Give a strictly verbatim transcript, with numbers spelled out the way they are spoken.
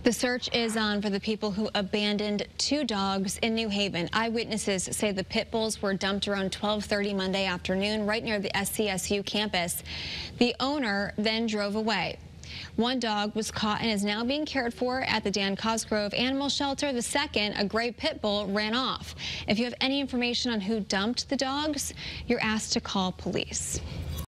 The search is on for the people who abandoned two dogs in New Haven. Eyewitnesses say the pit bulls were dumped around twelve thirty Monday afternoon right near the S C S U campus. The owner then drove away. One dog was caught and is now being cared for at the Dan Cosgrove Animal Shelter. The second, a gray pit bull, ran off. If you have any information on who dumped the dogs, you're asked to call police.